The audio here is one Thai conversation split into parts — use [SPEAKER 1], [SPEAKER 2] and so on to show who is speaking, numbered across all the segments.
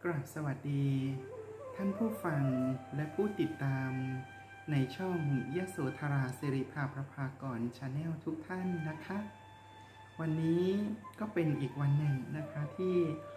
[SPEAKER 1] ราบสวัสดีท่านผู้ฟังและผู้ติดตามในช่องยโสธราสิริภาประภากรชาแนลทุกท่านนะคะวันนี้ก็เป็นอีกวันหนึ่งนะคะที่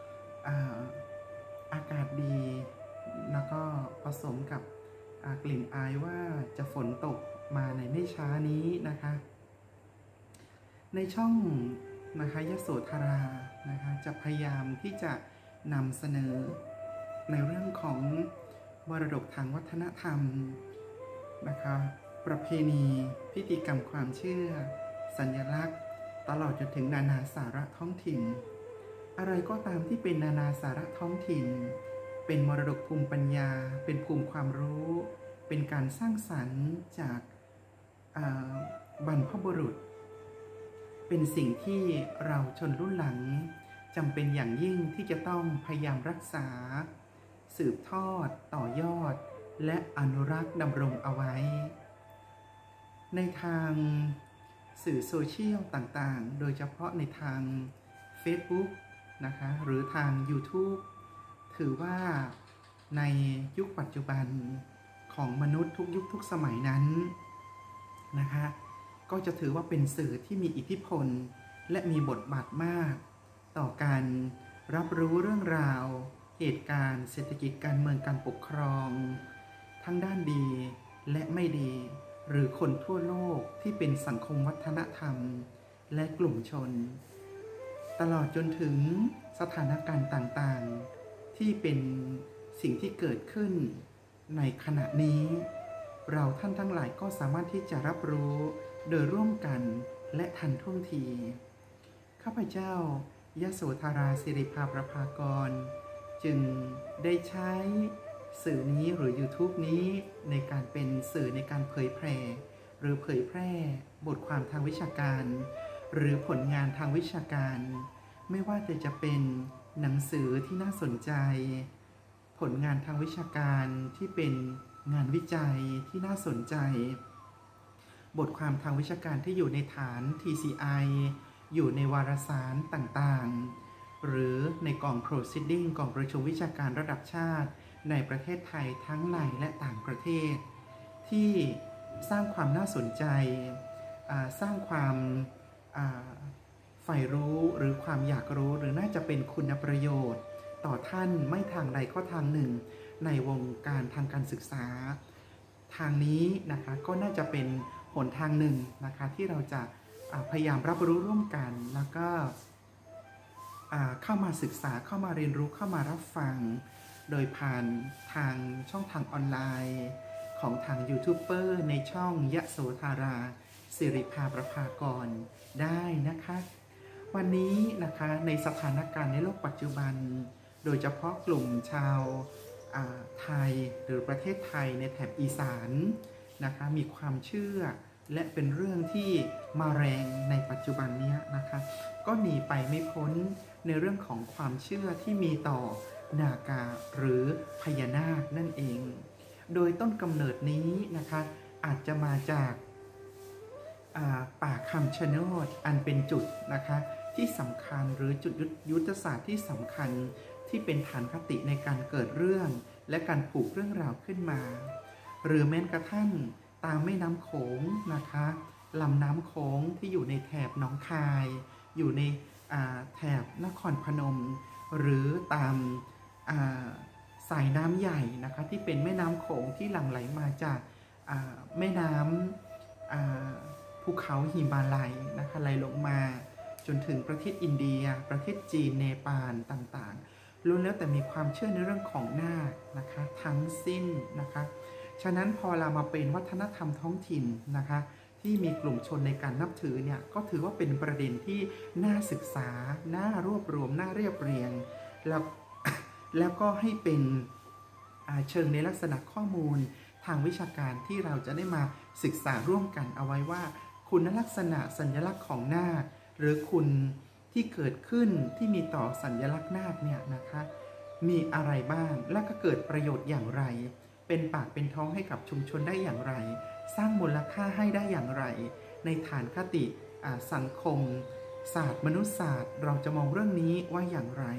[SPEAKER 1] อากาศดีแล้วก็ผสมกับกลิ่นอายว่าจะฝนตกมาในไม่ช้านี้นะคะในช่องนะคะยโสธรานะคะจะพยายามที่จะนำเสนอในเรื่องของมรดกทางวัฒนธรรมนะคะประเพณีพิธีกรรมความเชื่อสัญลักษณ์ตลอดจนถึงนานาสาระท้องถิ่นอะไรก็ตามที่เป็นนานาสาระท้องถิ่นเป็นมรดกภูมิปัญญาเป็นภูมิความรู้เป็นการสร้างสรรค์จากบรรพบุรุษเป็นสิ่งที่เราชนรุ่นหลังจำเป็นอย่างยิ่งที่จะต้องพยายามรักษาสืบทอดต่อยอดและอนุรักษ์ดำรงเอาไว้ในทางสื่อโซเชียลต่างๆโดยเฉพาะในทาง Facebook นะคะหรือทาง YouTube ถือว่าในยุคปัจจุบันของมนุษย์ทุกยุคทุกสมัยนั้นนะคะก็จะถือว่าเป็นสื่อที่มีอิทธิพลและมีบทบาทมากต่อการรับรู้เรื่องราวเหตุการณ์เศรษฐกิจการเมืองการปกครองทั้งด้านดีและไม่ดีหรือคนทั่วโลกที่เป็นสังคมวัฒนธรรมและกลุ่มชนตลอดจนถึงสถานการณ์ต่างๆที่เป็นสิ่งที่เกิดขึ้นในขณะนี้เราท่านทั้งหลายก็สามารถที่จะรับรู้โดยร่วมกันและทันท่วงทีข้าพเจ้ายโสธราสิริภาประภากรจึงได้ใช้สื่อนี้หรือ YouTube นี้ในการเป็นสื่อในการเผยแพร่หรือเผยแพร่บทความทางวิชาการหรือผลงานทางวิชาการไม่ว่าจะเป็นหนังสือที่น่าสนใจผลงานทางวิชาการที่เป็นงานวิจัยที่น่าสนใจบทความทางวิชาการที่อยู่ในฐาน TCI อยู่ในวารสารต่างๆหรือในกล่อง Proceeding กล่องประชุมวิชาการระดับชาติในประเทศไทยทั้งในและต่างประเทศที่สร้างความน่าสนใจสร้างความใฝ่รู้หรือความอยากรู้หรือน่าจะเป็นคุณประโยชน์ต่อท่านไม่ทางใดก็ทางหนึ่งในวงการทางการศึกษาทางนี้นะคะก็น่าจะเป็นหนทางหนึ่งนะคะที่เราจะพยายามรับรู้ร่วมกันแล้วก็เข้ามาศึกษาเข้ามาเรียนรู้เข้ามารับฟังโดยผ่านทางช่องทางออนไลน์ของทางยูทูบเบอร์ในช่องยโสธราสิริภาประภากรได้นะคะวันนี้นะคะในสถานการณ์ในโลกปัจจุบันโดยเฉพาะกลุ่มชาวไทยหรือประเทศไทยในแถบอีสานนะคะมีความเชื่อและเป็นเรื่องที่มาแรงในปัจจุบันนี้นะคะก็หนีไปไม่พ้นในเรื่องของความเชื่อที่มีต่อนาคาหรือพญานาคนั่นเองโดยต้นกำเนิดนี้นะคะอาจจะมาจากป่าคำชะโนดอันเป็นจุดนะคะที่สำคัญหรือจุดยุทธศาสตร์ที่สำคัญที่เป็นฐานคติในการเกิดเรื่องและการผูกเรื่องราวขึ้นมาหรือแม้กระทั่งตามแม่น้ำโขงนะคะลำน้ำโขงที่อยู่ในแถบหนองคายอยู่ในแถบนครพนมหรือตามสายน้ำใหญ่นะคะที่เป็นแม่น้ำโขงที่หลั่งไหลมาจากแม่น้ำภูเขาหิมาลัยนะคะไหลลงมาจนถึงประเทศอินเดียประเทศจีนเนปาลต่างๆล้วนแล้วแต่มีความเชื่อในเรื่องของนาคนะคะทั้งสิ้นนะคะฉะนั้นพอเรามาเป็นวัฒนธรรมท้องถิ่นนะคะที่มีกลุ่มชนในการนับถือเนี่ยก็ถือว่าเป็นประเด็นที่น่าศึกษาน่ารวบรวมน่าเรียบเรียงแล้วก็ให้เป็นเชิงในลักษณะข้อมูลทางวิชาการที่เราจะได้มาศึกษาร่วมกันเอาไว้ว่าคุณลักษณะสัญลักษณ์ของนาคหรือคุณที่เกิดขึ้นที่มีต่อสัญลักษณ์นาคเนี่ยนะคะมีอะไรบ้างและก็เกิดประโยชน์อย่างไรเป็นปากเป็นท้องให้กับชุมชนได้อย่างไรสร้างมูลค่าให้ได้อย่างไรในฐานคติสังคมศาสตร์มนุษยศาสตร์เราจะมองเรื่องนี้ว่าอย่างไร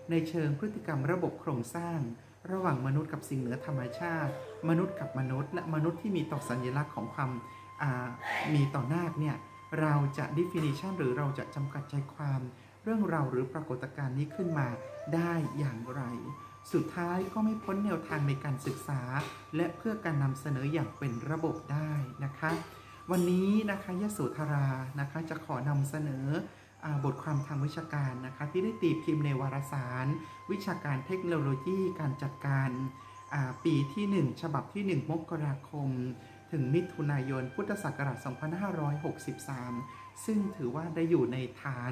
[SPEAKER 1] ในเชิงพฤติกรรมระบบโครงสร้างระหว่างมนุษย์กับสิ่งเหนือธรรมชาติมนุษย์กับมนุษย์และมนุษย์ที่มีต่อสัญลักษณ์ของความมีต่อนาคเนี่ยเราจะ definition หรือเราจะจำกัดใจความเรื่องราวหรือปรากฏการณ์นี้ขึ้นมาได้อย่างไรสุดท้ายก็ไม่พ้นแนวทางในการศึกษาและเพื่อการนำเสนออย่างเป็นระบบได้นะคะวันนี้นะคะยโสธรานะคะจะขอนำเสนอบทความทางวิชาการนะคะที่ได้ตีพิมพ์ในวารสารวิชาการเทคโนโลยีการจัดการปีที่1ฉบับที่1มกราคมถึงมิถุนายนพุทธศักราช2563ซึ่งถือว่าได้อยู่ในฐาน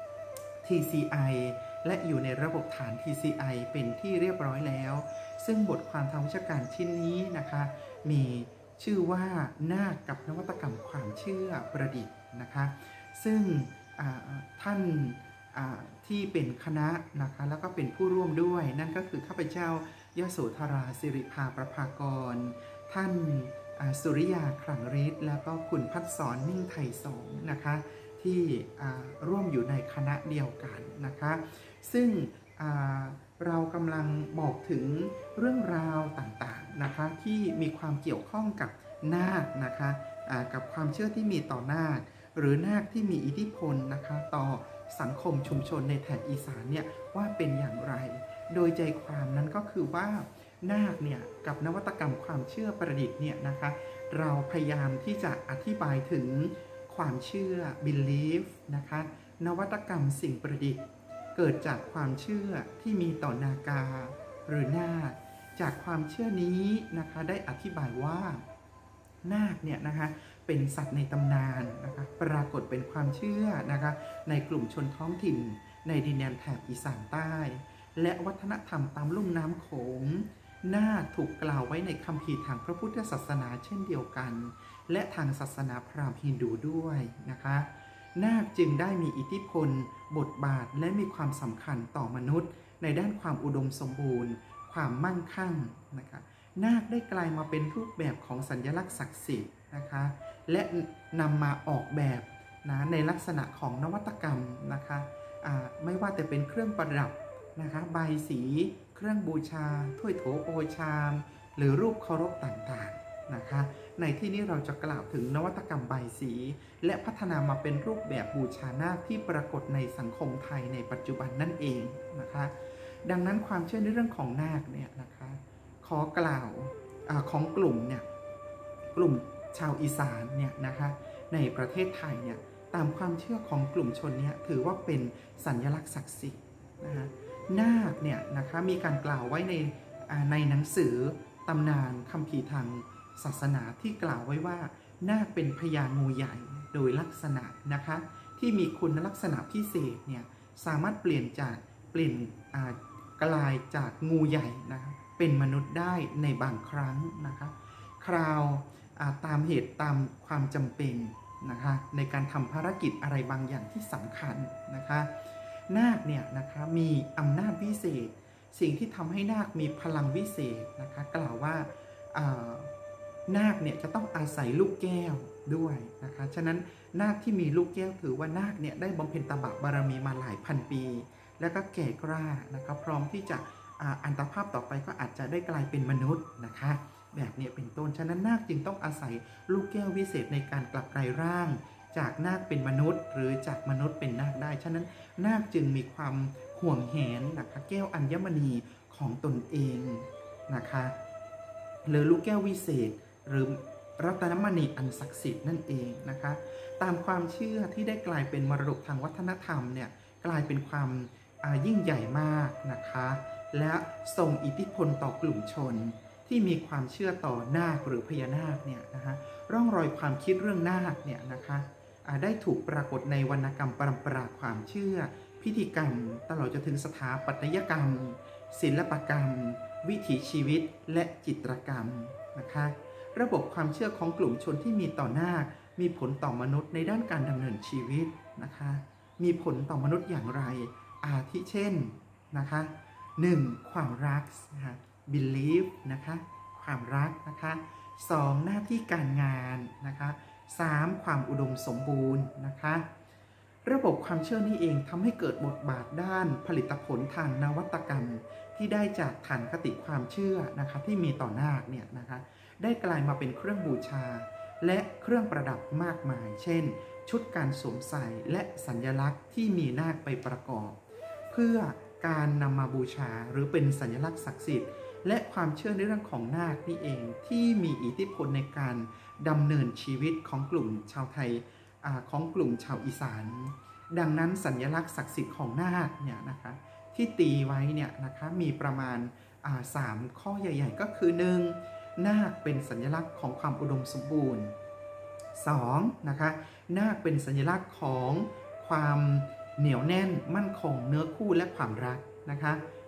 [SPEAKER 1] TCI และอยู่ในระบบฐาน TCI เป็นที่เรียบร้อยแล้วซึ่งบทความทางวิชาการชิ้นนี้นะคะมีชื่อว่านาคกับนวัตกรรมความเชื่อประดิษฐ์นะคะซึ่งท่านที่เป็นคณะนะคะแล้วก็เป็นผู้ร่วมด้วยนั่นก็คือข้าพเจ้ายโสธราสิริภาประภากรท่านสุริยาคลังฤทธิ์แล้วก็คุณพัฒสอนนิ่งไทยสงนะคะที่ร่วมอยู่ในคณะเดียวกันนะคะซึ่งเรากำลังบอกถึงเรื่องราวต่างๆนะคะที่มีความเกี่ยวข้องกับนาคนะคะกับความเชื่อที่มีต่อนาคหรือนาคที่มีอิทธิพลนะคะต่อสังคมชุมชนในแถบอีสานเนี่ยว่าเป็นอย่างไรโดยใจความนั้นก็คือว่านาคเนี่ยกับนวัตกรรมความเชื่อประดิษฐ์เนี่ยนะคะเราพยายามที่จะอธิบายถึงความเชื่อ belief นะคะนวัตกรรมสิ่งประดิษฐ์เกิดจากความเชื่อที่มีต่อนาคาหรือนาคจากความเชื่อนี้นะคะได้อธิบายว่านาคเนี่ยนะคะเป็นสัตว์ในตำนานนะคะปรากฏเป็นความเชื่อนะคะในกลุ่มชนท้องถิ่นในดินแดนแถบอีสานใต้และวัฒนธรรมตามลุ่มน้ำโขงนาคถูกกล่าวไว้ในคัมภีร์ทางพระพุทธศาสนาเช่นเดียวกันและทางศาสนาพราหมณ์ฮินดูด้วยนะคะนาคจึงได้มีอิทธิพลบทบาทและมีความสำคัญต่อมนุษย์ในด้านความอุดมสมบูรณ์ความมั่งคั่งนะคะนาคได้กลายมาเป็นรูปแบบของสัญลักษณ์ศักดิ์สิทธิ์นะคะและนำมาออกแบบนะในลักษณะของนวัตกรรมนะคะไม่ว่าแต่เป็นเครื่องประดับนะคะใบสีเครื่องบูชาถ้วยโถโอชามหรือรูปเคารพต่างๆนะคะในที่นี้เราจะกล่าวถึงนวัตกรรมใบสีและพัฒนามาเป็นรูปแบบบูชานาคที่ปรากฏในสังคมไทยในปัจจุบันนั่นเองนะคะดังนั้นความเชื่อในเรื่องของนาคเนี่ยนะคะขอกล่าวของกลุ่มเนี่ยกลุ่มชาวอีสานเนี่ยนะคะในประเทศไทยเนี่ยตามความเชื่อของกลุ่มชนเนี่ยถือว่าเป็นสัญลักษณ์ศักดิ์สิทธิ์นะคะนาคเนี่ยนะคะมีการกล่าวไว้ในหนังสือตำนานคัมภีร์ทางศาสนาที่กล่าวไว้ว่านาคเป็นพญางูใหญ่โดยลักษณะนะคะที่มีคุณลักษณะพิเศษเนี่ยสามารถเปลี่ยนกลายจากงูใหญ่นะคะเป็นมนุษย์ได้ในบางครั้งนะคะคราวตามเหตุตามความจำเป็นนะคะในการทำภารกิจอะไรบางอย่างที่สำคัญนะคะนาคเนี่ยนะคะมีอำนาจวิเศษสิ่งที่ทำให้นาคมีพลังวิเศษนะคะกล่าวว่านาคเนี่ยจะต้องอาศัยลูกแก้วด้วยนะคะฉะนั้นนาคที่มีลูกแก้วถือว่านาคเนี่ยได้บำเพ็ญตบะบารมีมาหลายพันปีแล้วก็แก่กล้านะคะพร้อมที่จะอัตภาพต่อไปก็อาจจะได้กลายเป็นมนุษย์นะคะแบบนี้เป็นต้นฉะนั้นนาคจึงต้องอาศัยลูกแก้ววิเศษในการกลับกลายร่างจากนาคเป็นมนุษย์หรือจากมนุษย์เป็นนาคได้ฉะนั้นนาคจึงมีความห่วงแหนนะคะแก้วอัญมณีของตนเองนะคะหรือลูกแก้ววิเศษหรือรัตนมณีอันศักดิ์สิทธิ์นั่นเองนะคะตามความเชื่อที่ได้กลายเป็นมรดกทางวัฒนธรรมเนี่ยกลายเป็นความยิ่งใหญ่มากนะคะและทรงอิทธิพลต่อกลุ่มชนที่มีความเชื่อต่อนาคหรือพญานาคเนี่ยนะคะร่องรอยความคิดเรื่องนาคเนี่ยนะคะได้ถูกปรากฏในวรรณกรรมปรำปราความเชื่อพิธีกรรมตลอดจนถึงสถาปัตยกรรมศิลปกรรมวิถีชีวิตและจิตรกรรมนะคะระบบความเชื่อของกลุ่มชนที่มีต่อนาคมีผลต่อมนุษย์ในด้านการดำเนินชีวิตนะคะมีผลต่อมนุษย์อย่างไรอาทิเช่นนะคะ 1. ความรักนะคะ belief นะคะความรักนะคะ 2. หน้าที่การงานนะคะ 3. ความอุดมสมบูรณ์นะคะระบบความเชื่อนี้เองทำให้เกิดบทบาทด้านผลิตผลทางนวัตกรรมที่ได้จากฐานคติความเชื่อนะคะที่มีต่อนาคเนี่ยนะคะได้กลายมาเป็นเครื่องบูชาและเครื่องประดับมากมายเช่นชุดการสวมใส่และสัญลักษณ์ที่มีนาคไปประกอบเพื่อการนำมาบูชาหรือเป็นสัญลักษณ์ศักดิ์สิทธิ์และความเชื่อในเรื่องของนาคนี่เองที่มีอิทธิพลในการดำเนินชีวิตของกลุ่มชาวไทยของกลุ่มชาวอีสานดังนั้นสัญลักษณ์ศักดิ์สิทธิ์ของนาคเนี่ยนะคะที่ตีไว้เนี่ยนะคะมีประมาณ3 ข้อใหญ่ๆก็คือ 1. นาคเป็นสัญลักษณ์ของความอุดมสมบูรณ์ 2. นะคะนาคเป็นสัญลักษณ์ของความเหนียวแน่นมั่นคงเนื้อคู่และความรักนะคะ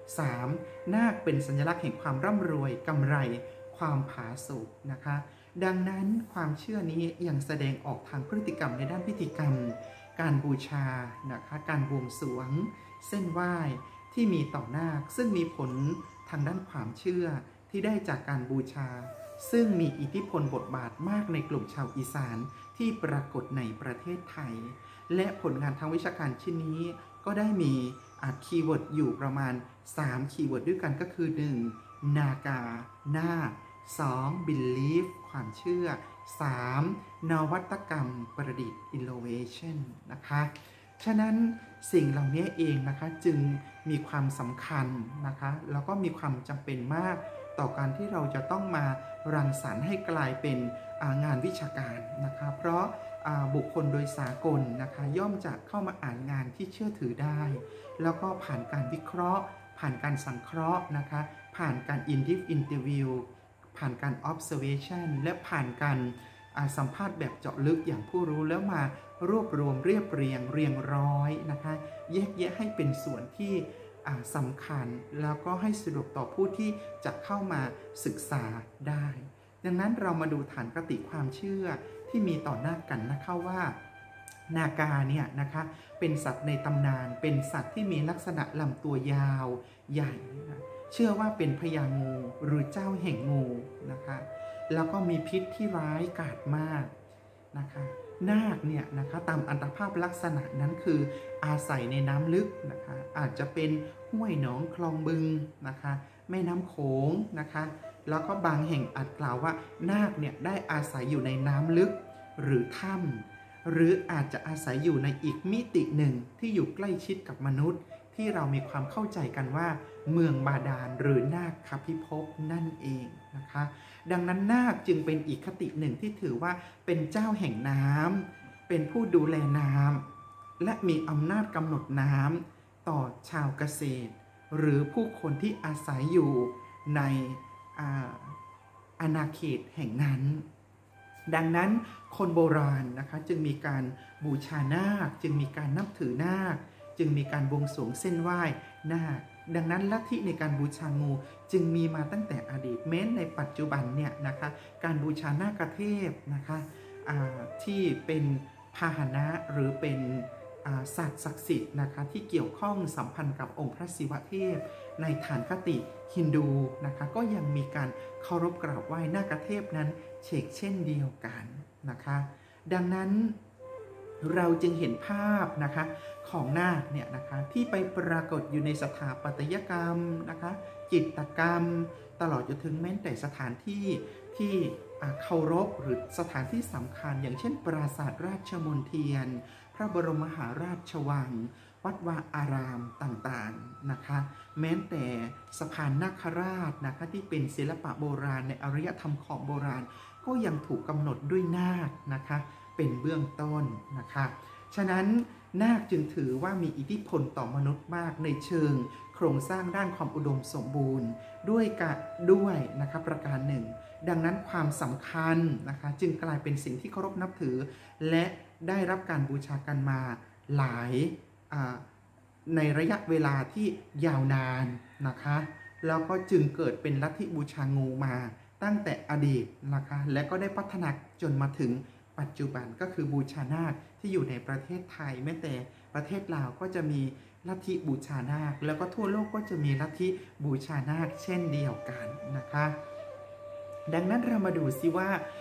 [SPEAKER 1] 3. นาคเป็นสัญลักษณ์แห่งความร่ำรวยกำไรความผาสุกนะคะดังนั้นความเชื่อนี้ยังแสดงออกทางพฤติกรรมในด้านพิธีกรรมการบูชานะคะการบวงสรวงเส้นไหว้ที่มีต่อนาคซึ่งมีผลทางด้านความเชื่อที่ได้จากการบูชาซึ่งมีอิทธิพลบทบาทมากในกลุ่มชาวอีสานที่ปรากฏในประเทศไทยและผลงานทางวิชาการชิ้นนี้ก็ได้มีคีย์เวิร์ดอยู่ประมาณ3คีย์เวิร์ดด้วยกันก็คือ 1. นากานาค 2. belief ความเชื่อ 3. นวัตกรรมประดิษฐ์ innovation นะคะฉะนั้นสิ่งเหล่านี้เองนะคะจึงมีความสำคัญนะคะแล้วก็มีความจำเป็นมากต่อการที่เราจะต้องมารังสรรค์ให้กลายเป็นงานวิชาการนะคะเพราะบุคคลโดยสากลนะคะย่อมจะเข้ามาอ่านงานที่เชื่อถือได้แล้วก็ผ่านการวิเคราะห์ผ่านการสังเคราะห์นะคะผ่านการinterview ผ่านการ observation และผ่านการสัมภาษณ์แบบเจาะลึกอย่างผู้รู้แล้วมารวบรวมเรียบเรียงร้อยนะคะแยกแยะให้เป็นส่วนที่สำคัญแล้วก็ให้สะดวกต่อผู้ที่จะเข้ามาศึกษาได้ดังนั้นเรามาดูฐานคติความเชื่อที่มีต่อนาคกันนะคะว่านากาเนี่ยนะคะเป็นสัตว์ในตำนานเป็นสัตว์ที่มีลักษณะลำตัวยาวใหญ่เชื่อว่าเป็นพญางูหรือเจ้าแห่งงูนะคะแล้วก็มีพิษที่ร้ายกาจมากนะคะนาคเนี่ยนะคะตามอัตภาพลักษณะนั้นคืออาศัยในน้ำลึกนะคะอาจจะเป็นห้วยหนองคลองบึงนะคะแม่น้ำโขงนะคะแล้วก็บางแห่งอาจกล่าวว่านาคเนี่ยได้อาศัยอยู่ในน้ำลึกหรือถ้ำหรืออาจจะอาศัยอยู่ในอีกมิติหนึ่งที่อยู่ใกล้ชิดกับมนุษย์ที่เรามีความเข้าใจกันว่าเมืองบาดาลหรือนาคพิภพนั่นเองนะคะดังนั้นนาคจึงเป็นอีกคติหนึ่งที่ถือว่าเป็นเจ้าแห่งน้ำเป็นผู้ดูแลน้ำและมีอำนาจกำหนดน้ำต่อชาวเกษตรหรือผู้คนที่อาศัยอยู่ในอาณาเขตแห่งนั้นดังนั้นคนโบราณนะคะจึงมีการบูชานาคจึงมีการนับถือนาคจึงมีการบวงสรวงเส้นไหว้นาคดังนั้นลัทธิในการบูชางูจึงมีมาตั้งแต่อดีตแม้ในปัจจุบันเนี่ยนะคะการบูชานาคเทพนะคะที่เป็นพาหนะหรือเป็นสัตว์ศักดิ์สิทธิ์นะคะที่เกี่ยวข้องสัมพันธ์กับองค์พระศิวเทพในฐานคติฮินดูนะคะก็ยังมีการเคารพกราบไหว้นาคเทพนั้นเช่นเดียวกันนะคะดังนั้นเราจึงเห็นภาพนะคะของนาคเนี่ยนะคะที่ไปปรากฏอยู่ในสถาปัตยกรรมนะคะจิตรกรรมตลอดจนถึงแม้แต่สถานที่ที่เคารพหรือสถานที่สำคัญอย่างเช่นปราสาทราชมนเทียนพระบรมมหาราชวังวัดวาอารามต่างๆนะคะแม้แต่สะพานนาคราชนะคะที่เป็นศิลปะโบราณในอารยธรรมของโบราณก็ยังถูกกำหนดด้วยนาคนะคะเป็นเบื้องต้นนะคะฉะนั้นนาคจึงถือว่ามีอิทธิพลต่อมนุษย์มากในเชิงโครงสร้างด้านความอุดมสมบูรณ์ด้วยนะคะประการหนึ่งดังนั้นความสำคัญนะคะจึงกลายเป็นสิ่งที่เคารพนับถือและได้รับการบูชากันมาหลายในระยะเวลาที่ยาวนานนะคะแล้วก็จึงเกิดเป็นลัทธิบูชางูมาตั้งแต่อดีตนะคะและก็ได้พัฒนาจนมาถึงปัจจุบันก็คือบูชานาคที่อยู่ในประเทศไทยแม้แต่ประเทศลาวก็จะมีลัทธิบูชานาคแล้วก็ทั่วโลกก็จะมีลัทธิบูชานาคเช่นเดียวกันนะคะดังนั้นเรามาดูซิว่า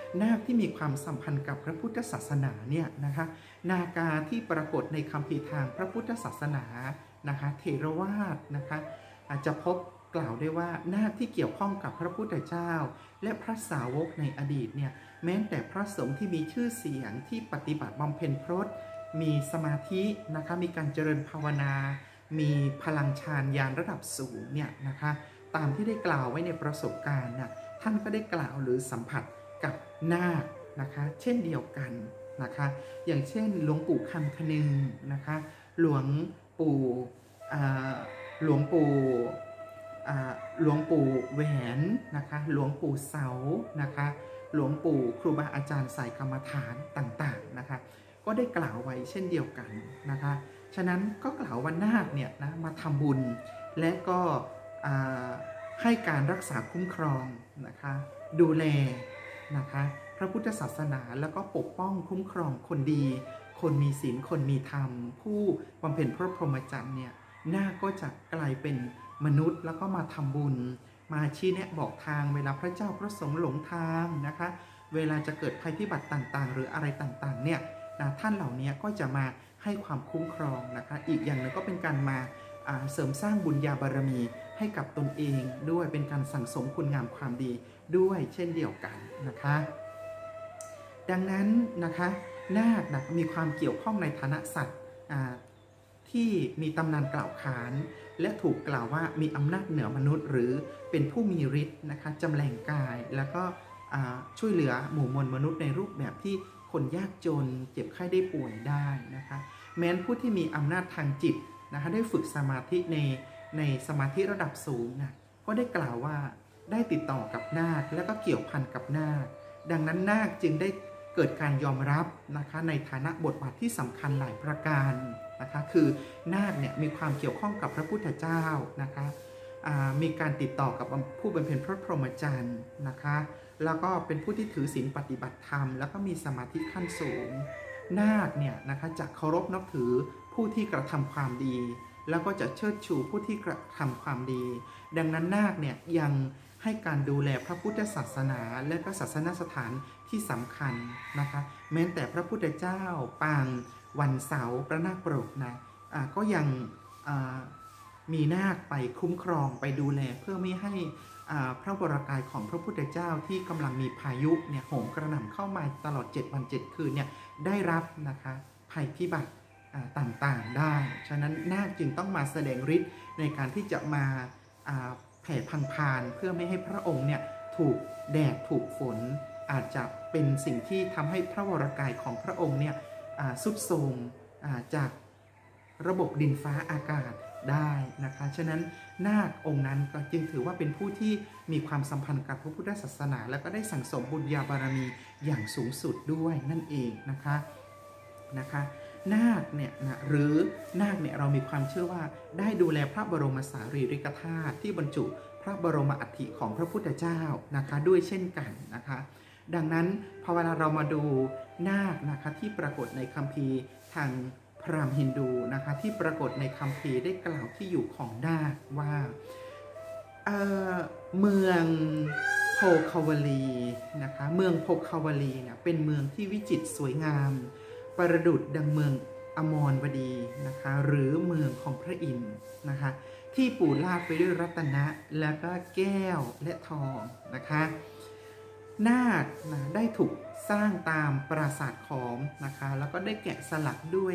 [SPEAKER 1] นาคที่มีความสัมพันธ์กับพระพุทธศาสนาเนี่ยนะคะนาคาที่ปรากฏในคัมภีร์ทางพระพุทธศาสนานะคะเถรวาทนะคะอาจจะพบกล่าวได้ว่านาคที่เกี่ยวข้องกับพระพุทธเจ้าและพระสาวกในอดีตเนี่ยแม้แต่พระสงฆ์ที่มีชื่อเสียงที่ปฏิบัติบำเพ็ญพรตมีสมาธินะคะมีการเจริญภาวนามีพลังฌานญาณระดับสูงเนี่ยนะคะตามที่ได้กล่าวไว้ในประสบการณ์นะท่านก็ได้กล่าวหรือสัมผัสกับนาคนะคะเช่นเดียวกันนะคะอย่างเช่นหลวงปู่คำคนึงนะคะหลวงปู่หลวงปู่แหวนนะคะหลวงปู่เสานะคะหลวงปู่ครูบาอาจารย์สายกรรมฐานต่างๆนะคะก็ได้กล่าวไว้เช่นเดียวกันนะคะฉะนั้นก็กล่าวว่านาคเนี่ยนะมาทำบุญและก็ให้การรักษาคุ้มครองนะคะดูแลนะคะพระพุทธศาสนาแล้วก็ปกป้องคุ้มครองคนดีคนมีศีลคนมีธรรมผู้บำเพ็ญพระพรหมจรรย์เนี่ยนาคก็จะกลายเป็นมนุษย์แล้วก็มาทำบุญมาชี้แนะบอกทางเวลาพระเจ้าพระสงฆ์หลงทางนะคะเวลาจะเกิดภัยพิบัติต่างๆหรืออะไรต่างๆเนี่ยท่านเหล่านี้ก็จะมาให้ความคุ้มครองนะคะอีกอย่างหนึ่งก็เป็นการมาเสริมสร้างบุญญาบารมีให้กับตนเองด้วยเป็นการสั่งสมคุณงามความดีด้วยเช่นเดียวกันนะคะดังนั้นนะคะนาคนะมีความเกี่ยวข้องในฐานะสัตว์ที่มีตำนานกล่าวขานและถูกกล่าวว่ามีอำนาจเหนือมนุษย์หรือเป็นผู้มีฤทธิ์นะคะจำแรงกายแล้วก็ช่วยเหลือหมู่มวลมนุษย์ในรูปแบบที่คนยากจนเจ็บไข้ได้ป่วยได้นะคะแม้นผู้ที่มีอำนาจทางจิตนะคะได้ฝึกสมาธิในสมาธิระดับสูงนะก็ได้กล่าวว่าได้ติดต่อกับนาคและก็เกี่ยวพันกับนาคดังนั้นนาคจึงได้เกิดการยอมรับนะคะในฐานะบทบาทที่สำคัญหลายประการนะคะคือนาคเนี่ยมีความเกี่ยวข้องกับพระพุทธเจ้านะคะมีการติดต่อกับผู้บำเพ็ญพระพรหมจรรย์นะคะแล้วก็เป็นผู้ที่ถือศีลปฏิบัติธรรมแล้วก็มีสมาธิขั้นสูงนาคเนี่ยนะคะจะเคารพนับถือผู้ที่กระทำความดีแล้วก็จะเชิดชูผู้ที่กระทำความดีดังนั้นนาคเนี่ยยังให้การดูแลพระพุทธศาสนาและก็ศาสนสถานที่สำคัญนะคะแม้แต่พระพุทธเจ้าปางวันเสาร์พระนาคปรกนะก็ยังมีนาคไปคุ้มครองไปดูแลเพื่อไม่ให้พระวรกายของพระพุทธเจ้าที่กำลังมีพายุเนี่ยโหมกระหน่ำเข้ามาตลอด7 วัน 7 คืนเนี่ยได้รับนะคะภัยพิบัติต่างๆได้ฉะนั้นนาคจึงต้องมาแสดงฤทธิ์ในการที่จะมาแผ่พังพานเพื่อไม่ให้พระองค์เนี่ยถูกแดดถูกฝนอาจจะเป็นสิ่งที่ทำให้พระวรกายของพระองค์เนี่ยทรุดโทรมจากระบบดินฟ้าอากาศได้นะคะฉะนั้นนาคองค์นั้นก็จึงถือว่าเป็นผู้ที่มีความสัมพันธ์กับพระพุทธศาสนาและก็ได้สั่งสมบุญญาบารมีอย่างสูงสุดด้วยนั่นเองนะคะนาคเนี่ยนะหรือนาคเนี่ยเรามีความเชื่อว่าได้ดูแลพระบรมสารีริกธาตุที่บรรจุพระบรมอัฐิของพระพุทธเจ้านะคะด้วยเช่นกันนะคะดังนั้นพอเวลาเรามาดูนาคนะคะที่ปรากฏในคัมภีร์ทางพราหมณ์ฮินดูนะคะที่ปรากฏในคัมภีร์ได้กล่าวที่อยู่ของนาคว่าเมืองโพคาวลีนะคะเมืองโพคาวลีเนี่ยเป็นเมืองที่วิจิตรสวยงามประดุจดังเมืองอมรวดีนะคะหรือเมืองของพระอินทร์นะคะที่ปูราดไปด้วยรัตนะและก็แก้วและทองนะคะนาคนะได้ถูกสร้างตามปราสาทขอมนะคะแล้วก็ได้แกะสลัก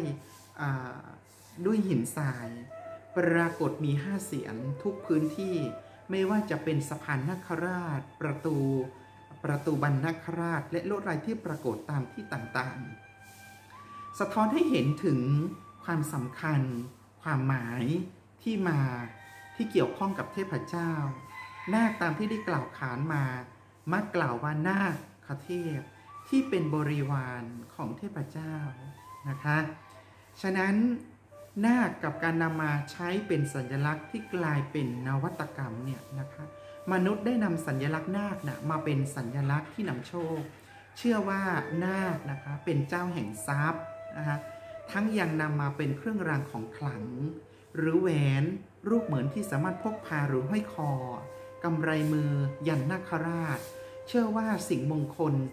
[SPEAKER 1] ด้วยหินทรายปรากฏมี5 เสียนทุกพื้นที่ไม่ว่าจะเป็นสะพานนาคราชประตูบรรณนาคราชและลวดลายที่ปรากฏตามที่ต่างๆสะท้อนให้เห็นถึงความสำคัญความหมายที่เกี่ยวข้องกับเทพเจ้านาคตามที่ได้กล่าวขานมามักกล่าวว่านาคเทพที่เป็นบริวารของเทพเจ้านะคะฉะนั้นนาคกับการนำมาใช้เป็นสัญลักษณ์ที่กลายเป็นนวัตกรรมเนี่ยนะคะมนุษย์ได้นำสัญลักษณ์นาคนะมาเป็นสัญลักษณ์ที่นำโชคเชื่อว่านาคนะคะเป็นเจ้าแห่งทรัพย์นะคะทั้งยังนำมาเป็นเครื่องรางของขลังหรือแหวนรูปเหมือนที่สามารถพกพาหรือห้อยคอกำไรมือยันนาคราชเชื่อว่าสิ่งมงคล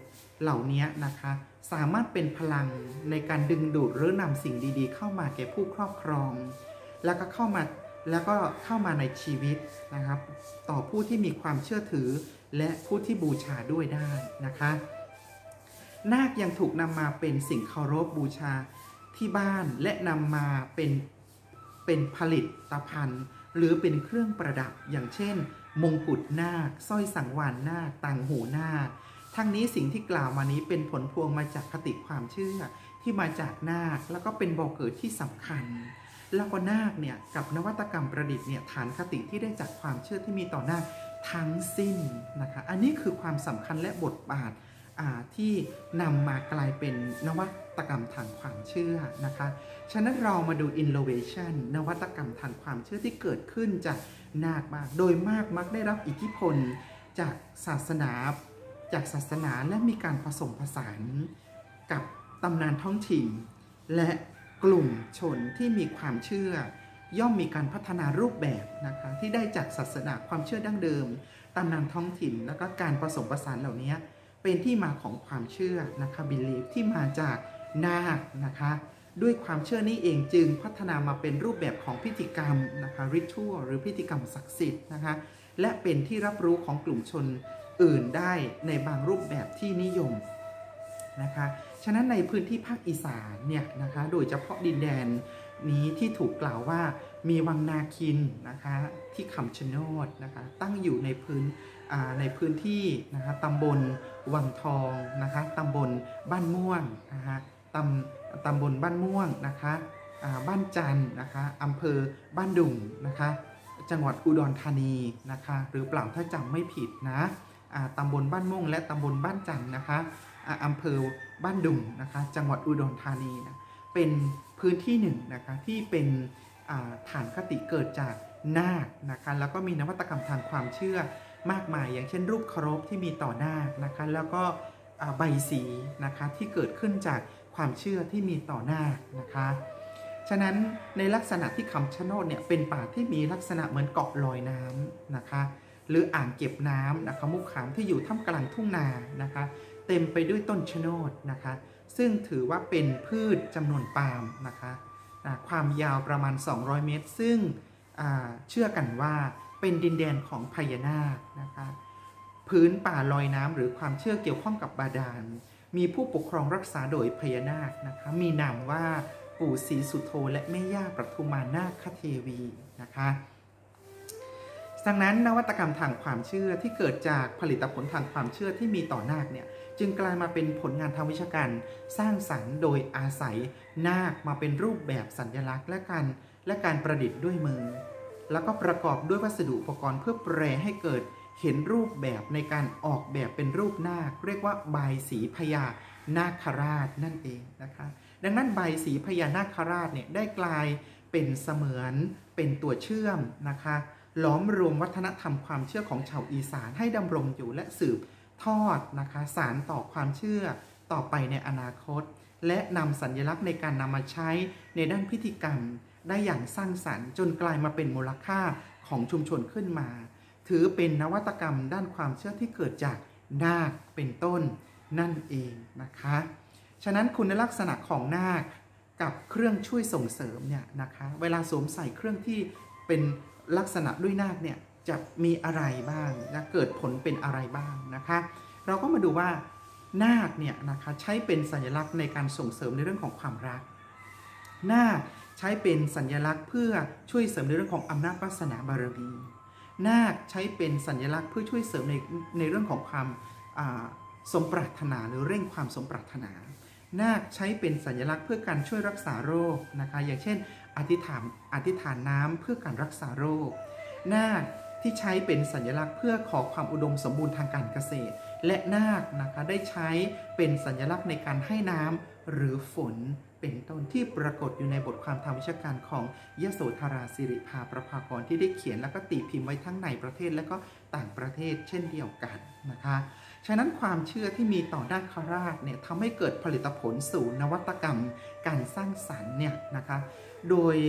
[SPEAKER 1] เหล่านี้นะคะสามารถเป็นพลังในการดึงดูดหรือนำสิ่งดีๆเข้ามาแก่ผู้ครอบครองแล้วก็เข้ามาในชีวิตนะครับต่อผู้ที่มีความเชื่อถือและผู้ที่บูชาด้วยได้นะคะนาคยังถูกนำมาเป็นสิ่งเคารพบูชาที่บ้านและนำมาเป็นผลิตภัณฑ์หรือเป็นเครื่องประดับอย่างเช่นมงกุฎนาคสร้อยสังวาลนาคต่างหูนาคทั้งนี้สิ่งที่กล่าวมานี้เป็นผลพวงมาจากคติความเชื่อที่มาจากนาคแล้วก็เป็นบ่อเกิดที่สำคัญแล้วก็นาคเนี่ยกับนวัตกรรมประดิษฐ์เนี่ยฐานคติที่ได้จากความเชื่อที่มีต่อนาคทั้งสิ้นนะคะอันนี้คือความสำคัญและบทบาทที่นำมากลายเป็นนวัตกรรมทางความเชื่อนะคะฉะนั้นเรามาดู innovation นวัตกรรมทางความเชื่อที่เกิดขึ้นจากนาคมากโดยมากมักได้รับอิทธิพลจากศาสนาและมีการผสมผสานกับตำนานท้องถิ่นและกลุ่มชนที่มีความเชื่อย่อมมีการพัฒนารูปแบบนะคะที่ได้จากศาสนาความเชื่อดั้งเดิมตำนานท้องถิ่นแล้วก็การผสมผสานเหล่านี้เป็นที่มาของความเชื่อนะคะ belief ที่มาจากนาคนะคะด้วยความเชื่อนี้เองจึงพัฒนามาเป็นรูปแบบของพิธีกรรมนะคะ ritual หรือพิธีกรรมศักดิ์สิทธิ์นะคะและเป็นที่รับรู้ของกลุ่มชนอื่นได้ในบางรูปแบบที่นิยมนะคะฉะนั้นในพื้นที่ภาคอีสานเนี่ยนะคะโดยเฉพาะดินแดนนี้ที่ถูกกล่าวว่ามีวังนาคินนะคะที่คำชะโนดนะคะตั้งอยู่ในพื้นที่นะคะตำบลวังทองนะคะตำบลบ้านม่วงนะคะตำบลบ้านม่วงนะคะบ้านจันทร์นะคะอำเภอบ้านดุงนะคะจังหวัดอุดรธานีนะคะหรือเปล่าถ้าจำไม่ผิดนะตำบลบ้านม่วงและตำบลบ้านจันทร์นะคะอำเภอบ้านดุงนะคะจังหวัดอุดรธานีนะเป็นพื้นที่หนึ่งนะคะที่เป็นฐานคติเกิดจากนาคนะคะแล้วก็มีนวัตกรรมทางความเชื่อมากมายอย่างเช่นรูปเคารพที่มีต่อนาคนะคะแล้วก็ใบสีนะคะที่เกิดขึ้นจากความเชื่อที่มีต่อนาคนะคะฉะนั้นในลักษณะที่คำชะโนดเนี่ยเป็นป่าที่มีลักษณะเหมือนเกาะลอยน้ำนะคะหรืออ่างเก็บน้ำนะคะมุขขามที่อยู่ท่ามกลางทุ่งนานะคะเต็มไปด้วยต้นชะโนดนะคะซึ่งถือว่าเป็นพืชจำนวนปาล์มนะคะความยาวประมาณ200 เมตรซึ่งเชื่อกันว่าเป็นดินแดนของพญานาคนะคะพื้นป่าลอยน้ำหรือความเชื่อเกี่ยวข้องกับบาดาลมีผู้ปกครองรักษาโดยพญานาคนะคะมีนามว่าปู่ศรีสุโธและแม่ย่าปทุมานาคเทวีนะคะดังนั้นนวัตกรรมทางความเชื่อที่เกิดจากผลิตผลทางความเชื่อที่มีต่อนาคเนี่ยจึงกลายมาเป็นผลงานทางวิชาการสร้างสรรค์โดยอาศัยนาคมาเป็นรูปแบบสัญลักษณ์และการประดิษฐ์ด้วยมือแล้วก็ประกอบด้วยวัสดุอุปกรณ์เพื่อแปรให้เกิดเห็นรูปแบบในการออกแบบเป็นรูปนาคเรียกว่าบายสีพญานาคราชนั่นเองนะคะดังนั้นบายสีพญานาคราชเนี่ยได้กลายเป็นเสมือนเป็นตัวเชื่อมนะคะหลอมรวมวัฒนธรรมความเชื่อของชาวอีสานให้ดำรงอยู่และสืบทอดนะคะสานต่อความเชื่อต่อไปในอนาคตและนำสัญลักษณ์ในการนำมาใช้ในด้านพิธีกรรมได้อย่างสร้างสรรค์จนกลายมาเป็นมูลค่าของชุมชนขึ้นมาถือเป็นนวัตกรรมด้านความเชื่อที่เกิดจากนาคเป็นต้นนั่นเองนะคะฉะนั้นคุณลักษณะของนาคกับเครื่องช่วยส่งเสริมเนี่ยนะคะเวลาสวมใส่เครื่องที่เป็นลักษณะด้วยนาคเนี่ยจะมีอะไรบ้างและเกิดผลเป็นอะไรบ้างนะคะเราก็มาดูว่านาคเนี่ยนะคะใช้เป็นสัญลักษณ์ในการส่งเสริมในเรื่องของความรักนาคใช้เป็นสัญลักษณ์เพื่อช่วยเสริมในเรื่องของอำนาจวาสนาบารมีนาคใช้เป็นสัญลักษณ์เพื่อช่วยเสริมในเรื่องของความสมปรารถนาหรือเร่งความสมปรารถนานาคใช้เป็นสัญลักษณ์เพื่อการช่วยรักษาโรคนะคะอย่างเช่นอธิษฐานน้ำเพื่อการรักษาโรคนาคที่ใช้เป็นสัญลักษณ์เพื่อขอความอุดมสมบูรณ์ทางการเกษตรและนาคนะคะได้ใช้เป็นสัญลักษณ์ในการให้น้ำหรือฝนเป็นต้นที่ปรากฏอยู่ในบทความทางวิชาการของยโสธราสิริภาประภากรที่ได้เขียนแล้วก็ตีพิมพ์ไว้ทั้งในประเทศและก็ต่างประเทศเช่นเดียวกันนะคะฉะนั้นความเชื่อที่มีต่อนาคราชเนี่ยทำให้เกิดผลิตผลสู่นวัตกรรมการสร้างสรรค์เนี่ยนะคะโดย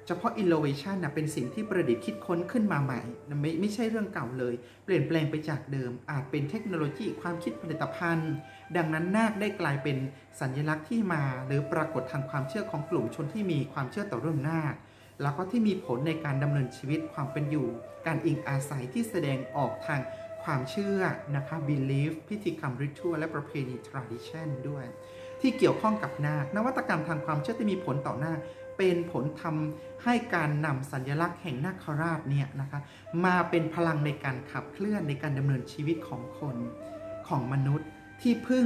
[SPEAKER 1] เฉพาะ innovation นะเป็นสิ่งที่ประดิษฐ์คิดค้นขึ้นมาใหม่ไม่ใช่เรื่องเก่าเลยเปลี่ยนแปลงไปจากเดิมอาจเป็นเทคโนโลยีความคิดผลิตภัณฑ์ดังนั้นนาคได้กลายเป็นสัญลักษณ์ที่มาหรือปรากฏทางความเชื่อของกลุ่มชนที่มีความเชื่อต่อเรื่องนาคแล้วก็ที่มีผลในการดำเนินชีวิตความเป็นอยู่การอิงอาศัยที่แสดงออกทางความเชื่อนะคะ belief พิธีกรรม ritual และประเพณี tradition ด้วยที่เกี่ยวข้องกับนาคนวัตกรรมทางความเชื่อที่มีผลต่อนาคเป็นผลทำให้การนำสัญลักษณ์แห่งนาคราชเนี่ยนะคะมาเป็นพลังในการขับเคลื่อนในการดำเนินชีวิตของคนของมนุษย์ที่พึ่ง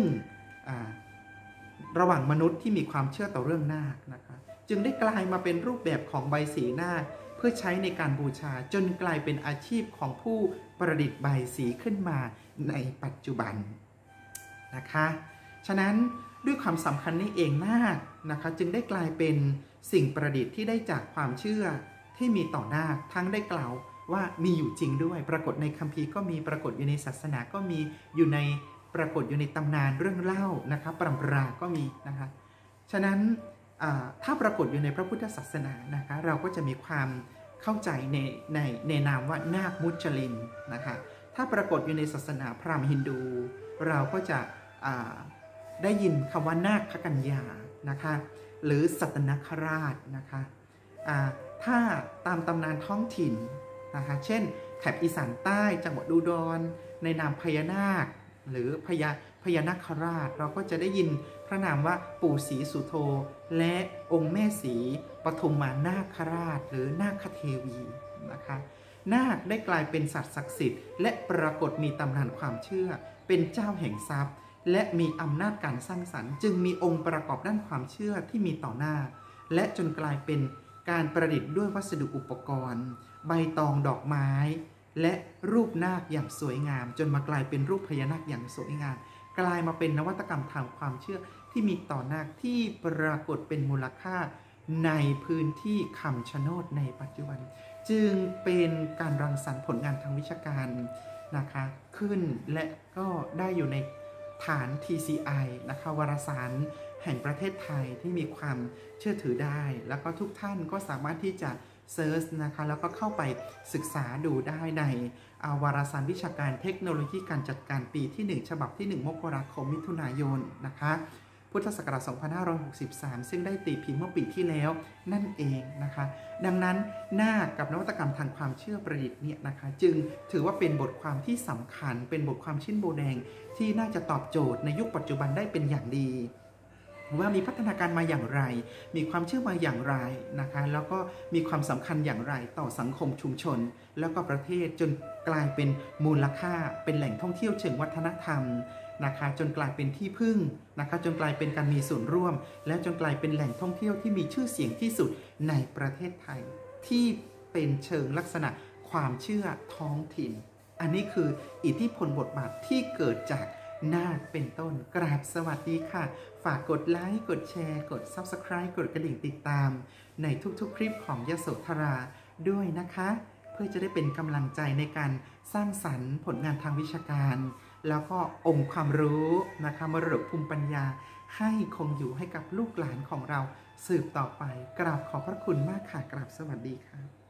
[SPEAKER 1] ระหว่างมนุษย์ที่มีความเชื่อต่อเรื่องนาคนะคะจึงได้กลายมาเป็นรูปแบบของใบสีนาคเพื่อใช้ในการบูชาจนกลายเป็นอาชีพของผู้ประดิษฐ์ใบสีขึ้นมาในปัจจุบันนะคะฉะนั้นด้วยความสำคัญนี้เองนาคนะคะจึงได้กลายเป็นสิ่งประดิษฐ์ที่ได้จากความเชื่อที่มีต่อนาคทั้งได้กล่าวว่ามีอยู่จริงด้วยปรากฏในคัมภีร์ก็มีปรากฏอยู่ในศาสนาก็มีอยู่ในปรากฏอยู่ในตำนานเรื่องเล่านะคะปรำราก็มีนะคะฉะนั้นถ้าปรากฏอยู่ในพระพุทธศาสนานะคะเราก็จะมีความเข้าใจในนามว่านาคมุจลินนะคะถ้าปรากฏอยู่ในศาสนาพราหมณ์ฮินดูเราก็จะได้ยินคำว่านาคกัญญานะคะหรือสัตนคราชนะคะถ้าตามตำนานท้องถิ่นนะคะเช่นแถบอีสานใต้จังหวัดอุดรในนามพญานาคหรือพญานาคราชเราก็จะได้ยินพระนามว่าปู่ศรีสุโธและองค์แม่ศรีปฐุมมานาคราชหรือนาคเทวีนะคะนาคได้กลายเป็นสัตว์ศักดิ์สิทธิ์และปรากฏมีตำนานความเชื่อเป็นเจ้าแห่งทรัพย์และมีอำนาจการสร้างสรรค์จึงมีองค์ประกอบด้านความเชื่อที่มีต่อนาคและจนกลายเป็นการประดิษฐ์ด้วยวัสดุอุปกรณ์ใบตองดอกไม้และรูปนาคอย่างสวยงามจนมากลายเป็นรูปพญานาคอย่างสวยงามกลายมาเป็นนวัตกรรมทางความเชื่อที่มีต่อนาคที่ปรากฏเป็นมูลค่าในพื้นที่คำชะโนดในปัจจุบันจึงเป็นการรังสรรค์ผลงานทางวิชาการนะคะขึ้นและก็ได้อยู่ในฐาน TCI นะคะวารสารแห่งประเทศไทยที่มีความเชื่อถือได้แล้วก็ทุกท่านก็สามารถที่จะเซิร์ชนะคะแล้วก็เข้าไปศึกษาดูได้ในวารสารวิชาการเทคโนโลยีการจัดการปีที่1ฉบับที่1มกราคมมิถุนายนนะคะพุทธศักราช2563ซึ่งได้ตีพิมพ์เมื่อปีที่แล้วนั่นเองนะคะดังนั้นนาคกับนวัตกรรมทางความเชื่อประดิษฐ์เนี่ยนะคะจึงถือว่าเป็นบทความที่สำคัญเป็นบทความชิ้นโบแดงที่น่าจะตอบโจทย์ในยุคปัจจุบันได้เป็นอย่างดีว่ามีพัฒนาการมาอย่างไรมีความเชื่อมาอย่างไรนะคะแล้วก็มีความสำคัญอย่างไรต่อสังคมชุมชนแล้วก็ประเทศจนกลายเป็นมูลค่าเป็นแหล่งท่องเที่ยวเชิงวัฒนธรรมนะคะจนกลายเป็นที่พึ่งนะคะจนกลายเป็นการมีส่วนร่วมและจนกลายเป็นแหล่งท่องเที่ยวที่มีชื่อเสียงที่สุดในประเทศไทยที่เป็นเชิงลักษณะความเชื่อท้องถิ่นอันนี้คืออิทธิพลบทบาทที่เกิดจากนาคเป็นต้นกราบสวัสดีค่ะฝากกดไลค์กดแชร์กด Subscribe กดกระดิ่งติดตามในทุกๆคลิปของยโสธราด้วยนะคะเพื่อจะได้เป็นกำลังใจในการสร้างสรรค์ผลงานทางวิชาการแล้วก็องค์ความรู้นะคะมรดกภูมิปัญญาให้คงอยู่ให้กับลูกหลานของเราสืบต่อไปกราบขอบพระคุณมากค่ะกราบสวัสดีค่ะ